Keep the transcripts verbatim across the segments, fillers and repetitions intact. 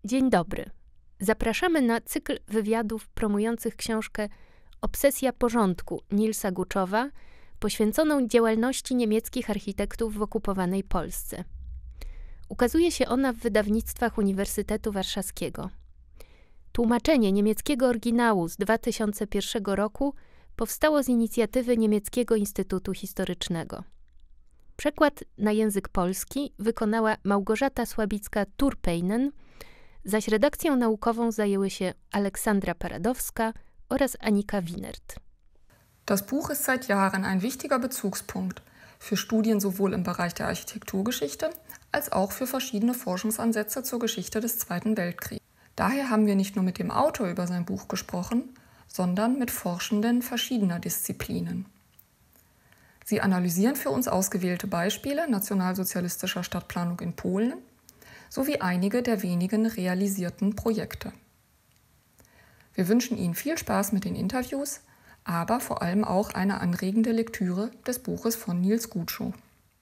Dzień dobry. Zapraszamy na cykl wywiadów promujących książkę Obsesja porządku Nilsa Guczowa, poświęconą działalności niemieckich architektów w okupowanej Polsce. Ukazuje się ona w wydawnictwach Uniwersytetu Warszawskiego. Tłumaczenie niemieckiego oryginału z dwa tysiące pierwszego roku powstało z inicjatywy Niemieckiego Instytutu Historycznego. Przekład na język polski wykonała Małgorzata Słabicka-Turpeinen, zaś redakcją naukową zajęły się Aleksandra Paradowska oraz Anika Wienert. Das Buch ist seit Jahren ein wichtiger Bezugspunkt für Studien sowohl im Bereich der Architekturgeschichte als auch für verschiedene Forschungsansätze zur Geschichte des Zweiten Weltkriegs. Daher haben wir nicht nur mit dem Autor über sein Buch gesprochen, sondern mit Forschenden verschiedener Disziplinen. Sie analysieren für uns ausgewählte Beispiele nationalsozialistischer Stadtplanung in Polen sowie einige der wenigen realisierten Projekte. Wir wünschen Ihnen viel Spaß mit den Interviews, aber vor allem auch eine anregende Lektüre des Buches von Nils Guczow.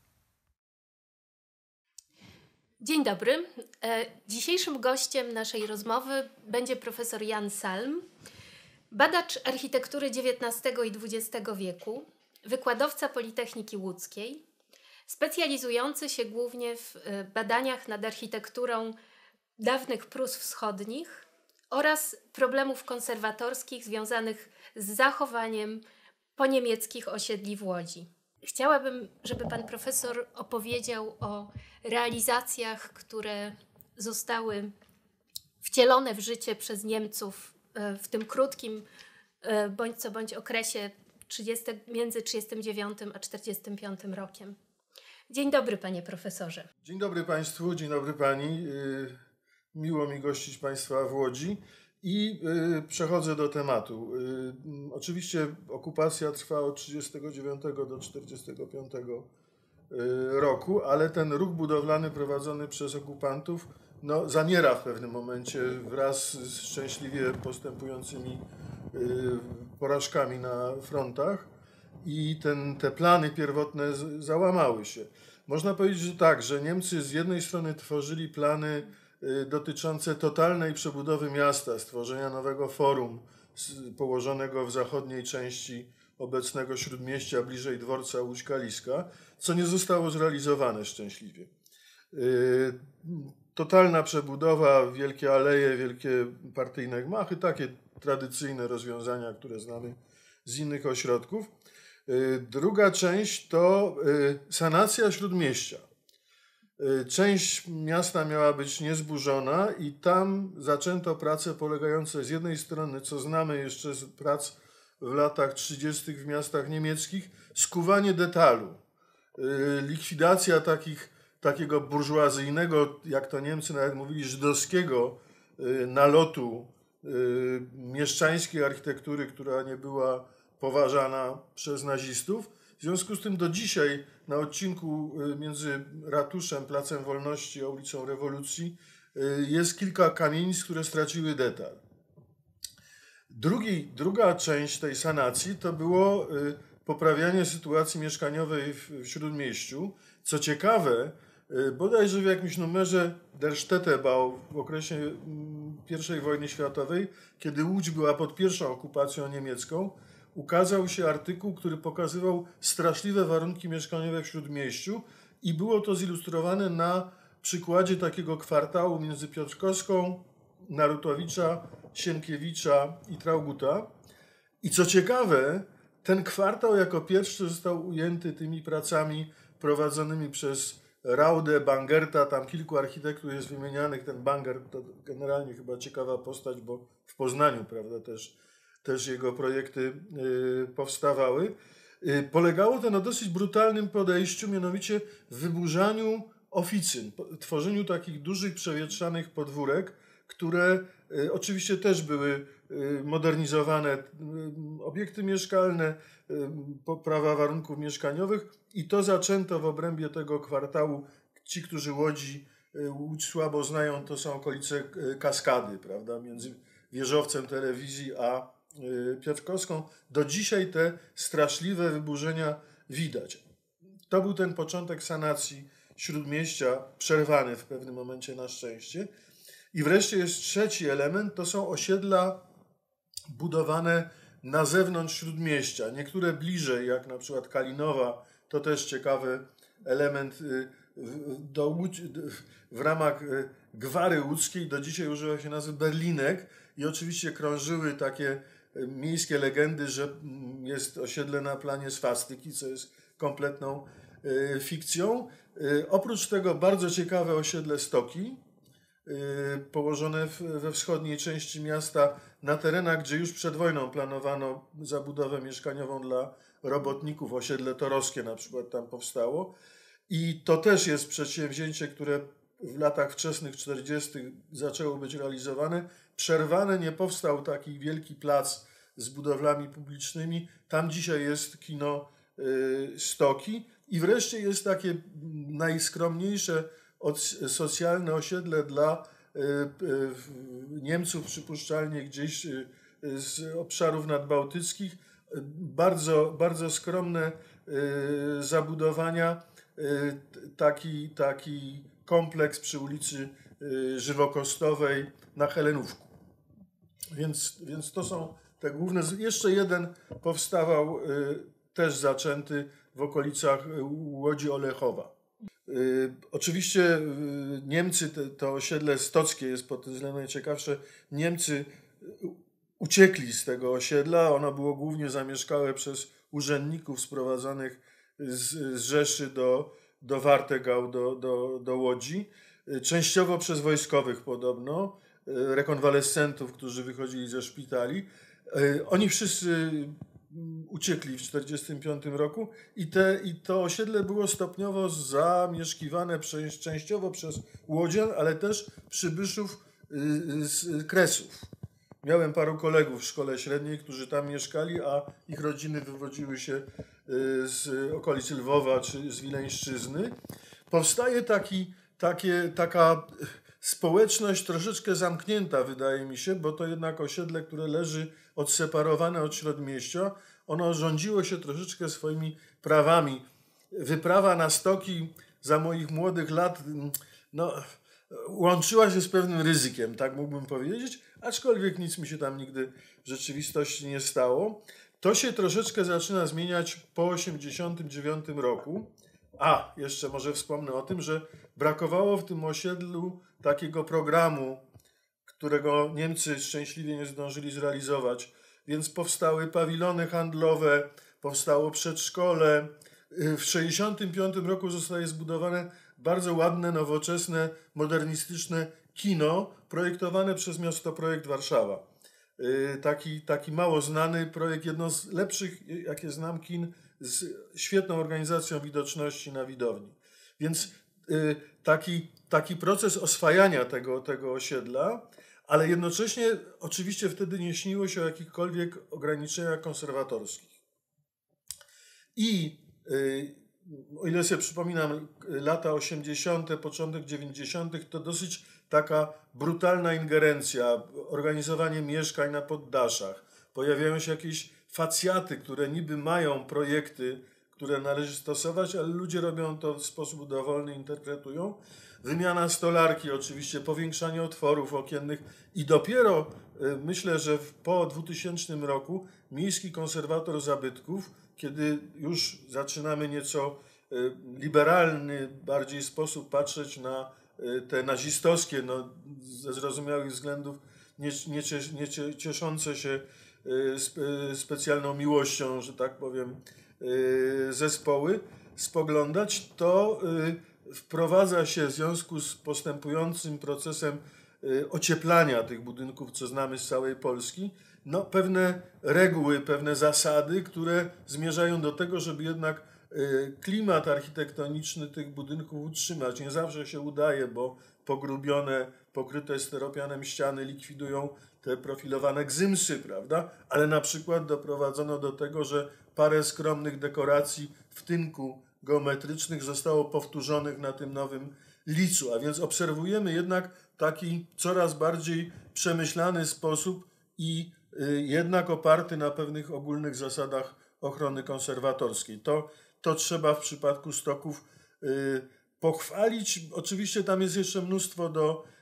Dzień dobry. Dzisiejszym gościem naszej rozmowy będzie profesor Jan Salm, badacz architektury dziewiętnastego i dwudziestego wieku, wykładowca Politechniki Łódzkiej, specjalizujący się głównie w badaniach nad architekturą dawnych Prus Wschodnich oraz problemów konserwatorskich związanych z zachowaniem poniemieckich osiedli w Łodzi. Chciałabym, żeby pan profesor opowiedział o realizacjach, które zostały wcielone w życie przez Niemców w tym krótkim bądź co bądź okresie między trzydziestym dziewiątym a czterdziestym piątym rokiem. Dzień dobry, panie profesorze. Dzień dobry państwu, dzień dobry pani. Miło mi gościć państwa w Łodzi i przechodzę do tematu. Oczywiście okupacja trwa od trzydziestego dziewiątego do czterdziestego piątego roku, ale ten ruch budowlany prowadzony przez okupantów no, zamiera w pewnym momencie wraz z szczęśliwie postępującymi porażkami na frontach i ten, te plany pierwotne z, załamały się. Można powiedzieć, że tak, że Niemcy z jednej strony tworzyli plany y, dotyczące totalnej przebudowy miasta, stworzenia nowego forum z, położonego w zachodniej części obecnego Śródmieścia, bliżej dworca Łódź-Kaliska, co nie zostało zrealizowane szczęśliwie. Y, totalna przebudowa, wielkie aleje, wielkie partyjne gmachy, takie tradycyjne rozwiązania, które znamy z innych ośrodków. Druga część to sanacja Śródmieścia. Część miasta miała być niezburzona i tam zaczęto prace polegające z jednej strony, co znamy jeszcze z prac w latach trzydziestych w miastach niemieckich, skuwanie detalu. Likwidacja takich, takiego burżuazyjnego, jak to Niemcy nawet mówili, żydowskiego nalotu mieszczańskiej architektury, która nie była poważana przez nazistów. W związku z tym do dzisiaj na odcinku między ratuszem, Placem Wolności a ulicą Rewolucji jest kilka kamienic, które straciły detal. Drugi, druga część tej sanacji to było poprawianie sytuacji mieszkaniowej w Śródmieściu. Co ciekawe, bodajże w jakimś numerze Der Städtebau w okresie pierwszej wojny światowej, kiedy Łódź była pod pierwszą okupacją niemiecką, ukazał się artykuł, który pokazywał straszliwe warunki mieszkaniowe w Śródmieściu i było to zilustrowane na przykładzie takiego kwartału między Piotrkowską, Narutowicza, Sienkiewicza i Trauguta. I co ciekawe, ten kwartał jako pierwszy został ujęty tymi pracami prowadzonymi przez Raudę, Bangerta, tam kilku architektów jest wymienianych. Ten Bangert to generalnie chyba ciekawa postać, bo w Poznaniu, prawda, też, też jego projekty y, powstawały. Y, polegało to na dosyć brutalnym podejściu, mianowicie w wyburzaniu oficyn, tworzeniu takich dużych, przewietrzanych podwórek, które y, oczywiście też były y, modernizowane, y, obiekty mieszkalne, y, poprawa warunków mieszkaniowych i to zaczęto w obrębie tego kwartału. Ci, którzy Łodzi, y, Łódź słabo znają, to są okolice y, Kaskady, prawda, między wieżowcem telewizji a y, Piotrkowską. Do dzisiaj te straszliwe wyburzenia widać. To był ten początek sanacji Śródmieścia, przerwany w pewnym momencie na szczęście. I wreszcie jest trzeci element, to są osiedla budowane na zewnątrz śródmieścia. Niektóre bliżej, jak na przykład Kalinowa, to też ciekawy element. Do Łódź, w ramach Gwary Łódzkiej do dzisiaj używa się nazwy Berlinek i oczywiście krążyły takie miejskie legendy, że jest osiedle na planie swastyki, co jest kompletną fikcją. Oprócz tego bardzo ciekawe osiedle Stoki, położone we wschodniej części miasta, na terenach, gdzie już przed wojną planowano zabudowę mieszkaniową dla robotników. Osiedle Torowskie na przykład tam powstało. I to też jest przedsięwzięcie, które w latach wczesnych czterdziestych zaczęło być realizowane. Przerwane, nie powstał taki wielki plac z budowlami publicznymi. Tam dzisiaj jest kino Stoki. I wreszcie jest takie najskromniejsze socjalne osiedle dla Niemców, przypuszczalnie gdzieś z obszarów nadbałtyckich. Bardzo, bardzo skromne zabudowania. Taki, taki kompleks przy ulicy Żywokostowej na Helenówku. Więc, więc to są te główne. Jeszcze jeden powstawał, też zaczęty w okolicach Łodzi Olechowa. Oczywiście Niemcy, to osiedle stockie jest pod tym względem najciekawsze. Niemcy uciekli z tego osiedla. Ono było głównie zamieszkałe przez urzędników sprowadzanych z, z Rzeszy do, do Wartegau, do, do, do Łodzi. Częściowo przez wojskowych podobno, rekonwalescentów, którzy wychodzili ze szpitali. Oni wszyscy uciekli w tysiąc dziewięćset czterdziestym piątym roku i, te, i to osiedle było stopniowo zamieszkiwane przez, częściowo przez łodzian, ale też przybyszów z Kresów. Miałem paru kolegów w szkole średniej, którzy tam mieszkali, a ich rodziny wywodziły się z okolic Lwowa czy z Wileńszczyzny. Powstaje taki, takie, taka społeczność troszeczkę zamknięta, wydaje mi się, bo to jednak osiedle, które leży odseparowane od śródmieścia, ono rządziło się troszeczkę swoimi prawami. Wyprawa na Stoki za moich młodych lat no, łączyła się z pewnym ryzykiem, tak mógłbym powiedzieć, aczkolwiek nic mi się tam nigdy w rzeczywistości nie stało. To się troszeczkę zaczyna zmieniać po osiemdziesiątym dziewiątym roku. A, jeszcze może wspomnę o tym, że brakowało w tym osiedlu takiego programu, którego Niemcy szczęśliwie nie zdążyli zrealizować. Więc powstały pawilony handlowe, powstało przedszkole. W tysiąc dziewięćset sześćdziesiątym piątym roku zostaje zbudowane bardzo ładne, nowoczesne, modernistyczne kino projektowane przez Miastoprojekt Warszawa. Taki, taki mało znany projekt, jedno z lepszych, jakie znam, kin z świetną organizacją widoczności na widowni. Więc taki, taki proces oswajania tego, tego osiedla, ale jednocześnie oczywiście wtedy nie śniło się o jakichkolwiek ograniczeniach konserwatorskich. I o ile sobie przypominam lata osiemdziesiąte, początek dziewięćdziesiątych, to dosyć taka brutalna ingerencja, organizowanie mieszkań na poddaszach. Pojawiają się jakieś facjaty, które niby mają projekty, które należy stosować, ale ludzie robią to w sposób dowolny, interpretują. Wymiana stolarki oczywiście, powiększanie otworów okiennych i dopiero myślę, że po dwutysięcznym roku Miejski Konserwator Zabytków, kiedy już zaczynamy nieco liberalny bardziej sposób patrzeć na te nazistowskie, no, ze zrozumiałych względów nie, nie, nie cieszące się specjalną miłością, że tak powiem, zespoły, spoglądać, to wprowadza się w związku z postępującym procesem ocieplania tych budynków, co znamy z całej Polski, no, pewne reguły, pewne zasady, które zmierzają do tego, żeby jednak klimat architektoniczny tych budynków utrzymać. Nie zawsze się udaje, bo pogrubione, pokryte styropianem ściany likwidują te profilowane gzymsy, prawda? Ale na przykład doprowadzono do tego, że parę skromnych dekoracji w tynku geometrycznych zostało powtórzonych na tym nowym licu. A więc obserwujemy jednak taki coraz bardziej przemyślany sposób i jednak oparty na pewnych ogólnych zasadach ochrony konserwatorskiej. To, to trzeba w przypadku Stoków pochwalić. Oczywiście tam jest jeszcze mnóstwo do,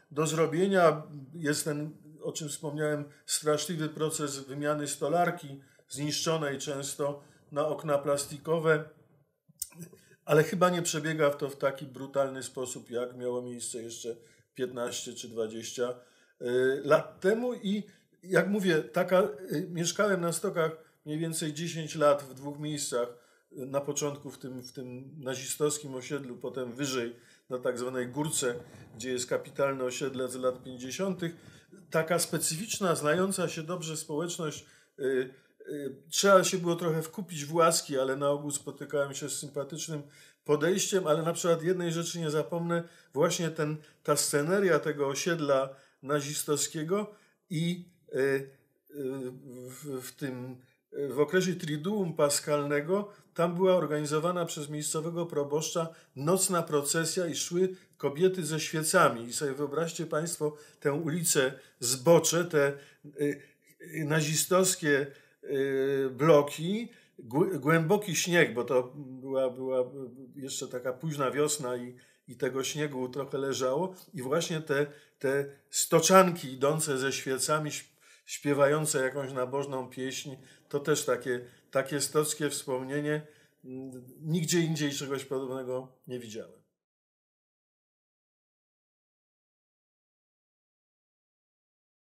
do zrobienia. Jest ten, o czym wspomniałem, straszliwy proces wymiany stolarki, zniszczonej często na okna plastikowe, ale chyba nie przebiega to w taki brutalny sposób, jak miało miejsce jeszcze piętnaście czy dwadzieścia lat temu. I jak mówię, taka, mieszkałem na Stokach mniej więcej dziesięć lat w dwóch miejscach. Na początku w tym, w tym nazistowskim osiedlu, potem wyżej na tak zwanej Górce, gdzie jest kapitalne osiedle z lat pięćdziesiątych. Taka specyficzna, znająca się dobrze społeczność. Yy, yy, trzeba się było trochę wkupić w łaski, ale na ogół spotykałem się z sympatycznym podejściem, ale na przykład jednej rzeczy nie zapomnę, właśnie ten, ta sceneria tego osiedla nazistowskiego i yy, yy, w, w tym w okresie Triduum Paskalnego tam była organizowana przez miejscowego proboszcza nocna procesja i szły kobiety ze świecami. I sobie wyobraźcie Państwo tę ulicę Zbocze, te y, y, nazistowskie y, bloki, głęboki śnieg, bo to była, była jeszcze taka późna wiosna i, i tego śniegu trochę leżało. I właśnie te, te stoczanki idące ze świecami, śpiewające jakąś nabożną pieśń, to też takie, takie stockie wspomnienie. Nigdzie indziej czegoś podobnego nie widziałem.